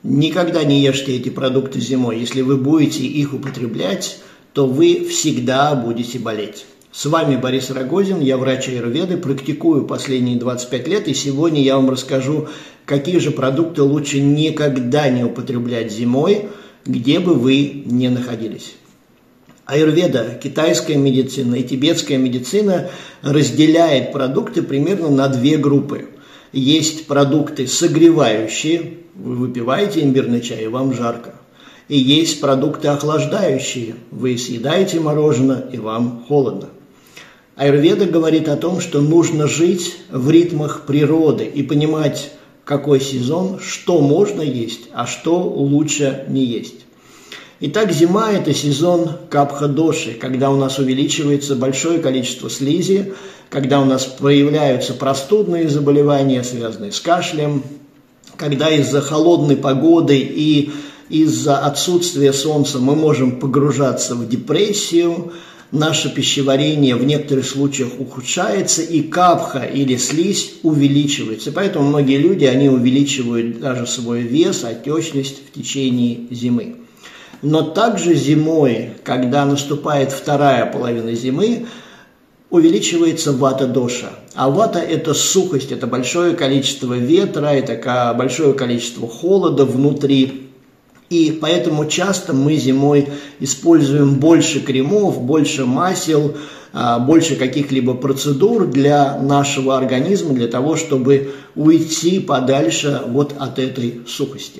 Никогда не ешьте эти продукты зимой. Если вы будете их употреблять, то вы всегда будете болеть. С вами Борис Рогозин, я врач аюрведы, практикую последние 25 лет, и сегодня я вам расскажу, какие же продукты лучше никогда не употреблять зимой, где бы вы ни находились. Аюрведа, китайская медицина и тибетская медицина разделяет продукты примерно на две группы. Есть продукты согревающие, вы выпиваете имбирный чай, и вам жарко. И есть продукты охлаждающие, вы съедаете мороженое, и вам холодно. Аюрведа говорит о том, что нужно жить в ритмах природы и понимать, какой сезон, что можно есть, а что лучше не есть. Итак, зима – это сезон капха-доши, когда у нас увеличивается большое количество слизи, когда у нас проявляются простудные заболевания, связанные с кашлем, когда из-за холодной погоды и из-за отсутствия солнца мы можем погружаться в депрессию, наше пищеварение в некоторых случаях ухудшается, и капха или слизь увеличивается. Поэтому многие люди, они увеличивают даже свой вес, отечность в течение зимы. Но также зимой, когда наступает вторая половина зимы, увеличивается вата-доша. А вата – это сухость, это большое количество ветра, это большое количество холода внутри. И поэтому часто мы зимой используем больше кремов, больше масел, больше каких-либо процедур для нашего организма, для того, чтобы уйти подальше вот от этой сухости.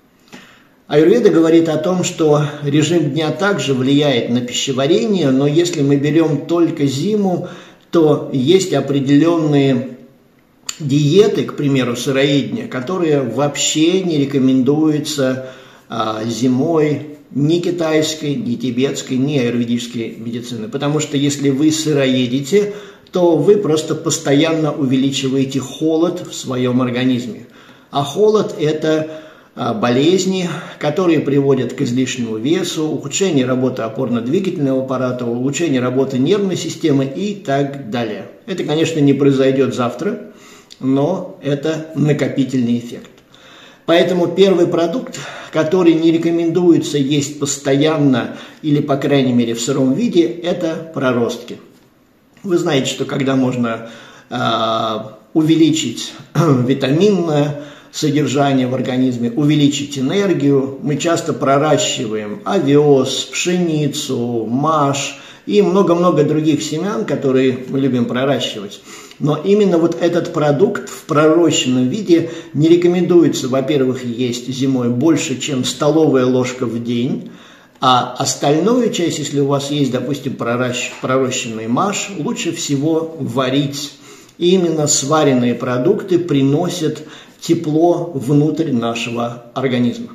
Аюрведа говорит о том, что режим дня также влияет на пищеварение, но если мы берем только зиму, то есть определенные диеты, к примеру, сыроедения, которые вообще не рекомендуются зимой ни китайской, ни тибетской, ни аюрведической медицины. Потому что если вы сыроедите, то вы просто постоянно увеличиваете холод в своем организме. А холод – это болезни, которые приводят к излишнему весу, ухудшению работы опорно-двигательного аппарата, улучшению работы нервной системы и так далее. Это, конечно, не произойдет завтра, но это накопительный эффект. Поэтому первый продукт, который не рекомендуется есть постоянно или, по крайней мере, в сыром виде, это проростки. Вы знаете, что когда можно увеличить витаминное содержание в организме, увеличить энергию, мы часто проращиваем овес, пшеницу, маш и много-много других семян, которые мы любим проращивать. Но именно вот этот продукт в пророщенном виде не рекомендуется, во-первых, есть зимой больше, чем столовая ложка в день, а остальную часть, если у вас есть, допустим, пророщенный маш, лучше всего варить. И именно сваренные продукты приносят тепло внутрь нашего организма.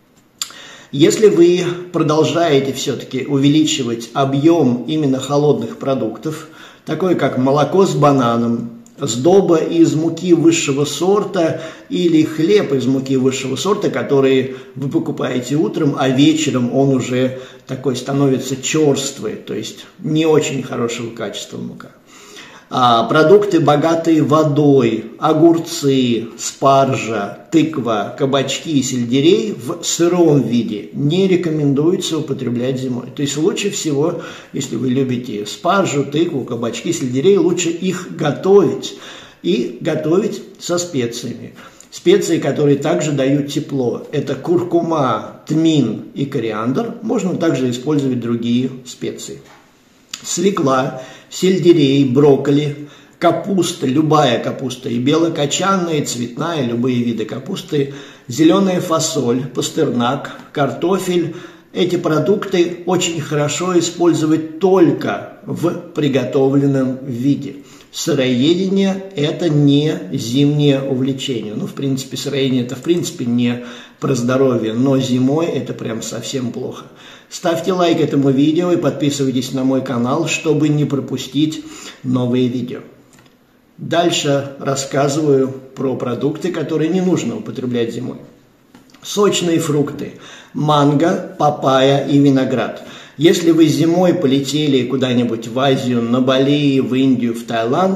Если вы продолжаете все-таки увеличивать объем именно холодных продуктов, такое как молоко с бананом, сдоба из муки высшего сорта или хлеб из муки высшего сорта, которые вы покупаете утром, а вечером он уже такой становится черствый, то есть не очень хорошего качества мука. Продукты, богатые водой, огурцы, спаржа, тыква, кабачки и сельдерей в сыром виде не рекомендуется употреблять зимой. То есть лучше всего, если вы любите спаржу, тыкву, кабачки, сельдерей, лучше их готовить и готовить со специями. Специи, которые также дают тепло, это куркума, тмин и кориандр. Можно также использовать другие специи. Свекла, сельдерей, брокколи, капуста, любая капуста, и белокочанная, и цветная, любые виды капусты, зеленая фасоль, пастернак, картофель. Эти продукты очень хорошо использовать только в приготовленном виде. Сыроедение – это не зимнее увлечение. В принципе, сыроедение – это, в принципе, не про здоровье, но зимой это прям совсем плохо. Ставьте лайк этому видео и подписывайтесь на мой канал, чтобы не пропустить новые видео. Дальше рассказываю про продукты, которые не нужно употреблять зимой. Сочные фрукты – манго, папайя и виноград. Если вы зимой полетели куда-нибудь в Азию, на Бали, в Индию, в Таиланд,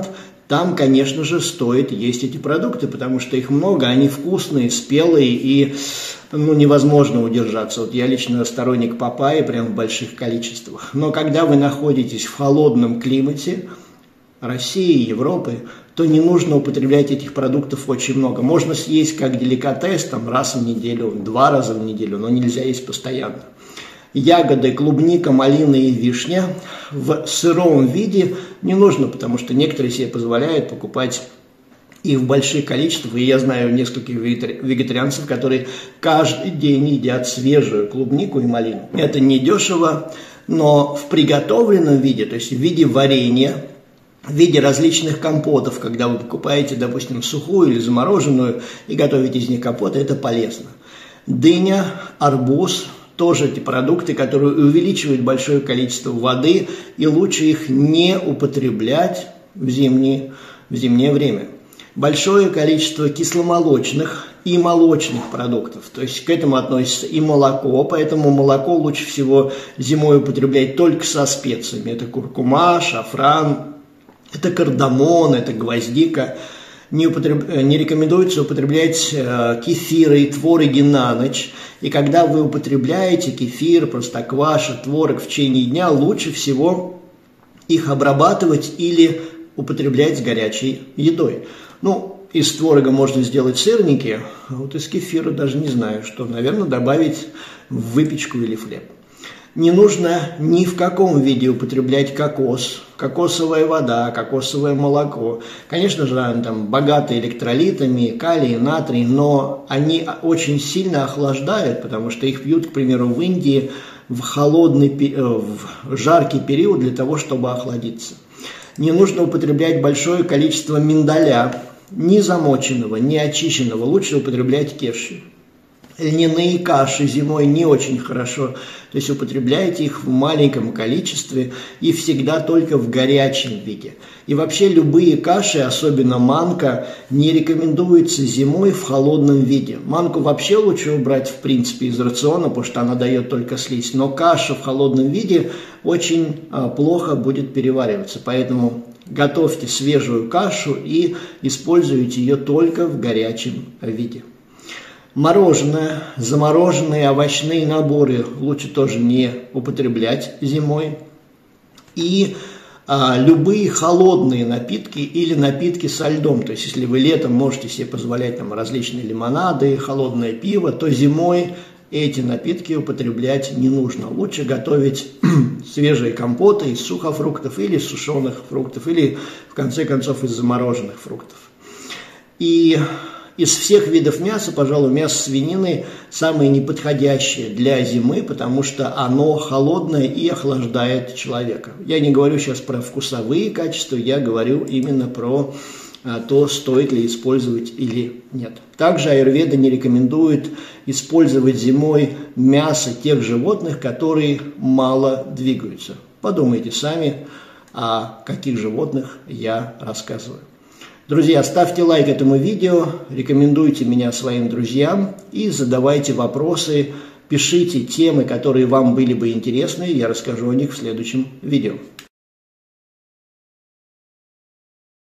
там, конечно же, стоит есть эти продукты, потому что их много, они вкусные, спелые и невозможно удержаться. Вот я лично сторонник папайи прям в больших количествах. Но когда вы находитесь в холодном климате России, Европы, то не нужно употреблять этих продуктов очень много. Можно съесть как деликатес там, раз в неделю, 2 раза в неделю, но нельзя есть постоянно. Ягоды, клубника, малина и вишня в сыром виде не нужно, потому что некоторые себе позволяют покупать их в больших количествах. И я знаю нескольких вегетарианцев, которые каждый день едят свежую клубнику и малину. Это недешево, но в приготовленном виде, то есть в виде варенья, в виде различных компотов, когда вы покупаете, допустим, сухую или замороженную и готовите из них компоты, это полезно. Дыня, арбуз – тоже эти продукты, которые увеличивают большое количество воды, и лучше их не употреблять в зимнее время. Большое количество кисломолочных и молочных продуктов, то есть к этому относится и молоко, поэтому молоко лучше всего зимой употреблять только со специями. Это куркума, шафран, это кардамон, это гвоздика. Не рекомендуется употреблять кефиры и твороги на ночь. И когда вы употребляете кефир, простокваша, творог в течение дня, лучше всего их обрабатывать или употреблять с горячей едой. Из творога можно сделать сырники, а вот из кефира даже не знаю, что, наверное, добавить в выпечку или хлеб. Не нужно ни в каком виде употреблять кокос, кокосовая вода, кокосовое молоко. Конечно же, они там богаты электролитами, калий, натрий, но они очень сильно охлаждают, потому что их пьют, к примеру, в Индии в жаркий период для того, чтобы охладиться. Не нужно употреблять большое количество миндаля, ни замоченного, ни очищенного. Лучше употреблять кешью. Льняные каши зимой не очень хорошо, то есть употребляйте их в маленьком количестве и всегда только в горячем виде. И вообще любые каши, особенно манка, не рекомендуется зимой в холодном виде. Манку вообще лучше убрать в принципе из рациона, потому что она дает только слизь, но каша в холодном виде очень плохо будет перевариваться, поэтому готовьте свежую кашу и используйте ее только в горячем виде. Мороженое, замороженные овощные наборы лучше тоже не употреблять зимой. И любые холодные напитки или напитки со льдом. То есть, если вы летом можете себе позволять там различные лимонады, холодное пиво, то зимой эти напитки употреблять не нужно. Лучше готовить свежие компоты из сухофруктов или из сушеных фруктов, или, в конце концов, из замороженных фруктов. И из всех видов мяса, пожалуй, мясо свинины самое неподходящее для зимы, потому что оно холодное и охлаждает человека. Я не говорю сейчас про вкусовые качества, я говорю именно про то, стоит ли использовать или нет. Также аюрведа не рекомендует использовать зимой мясо тех животных, которые мало двигаются. Подумайте сами, о каких животных я рассказываю. Друзья, ставьте лайк этому видео, рекомендуйте меня своим друзьям и задавайте вопросы, пишите темы, которые вам были бы интересны, я расскажу о них в следующем видео.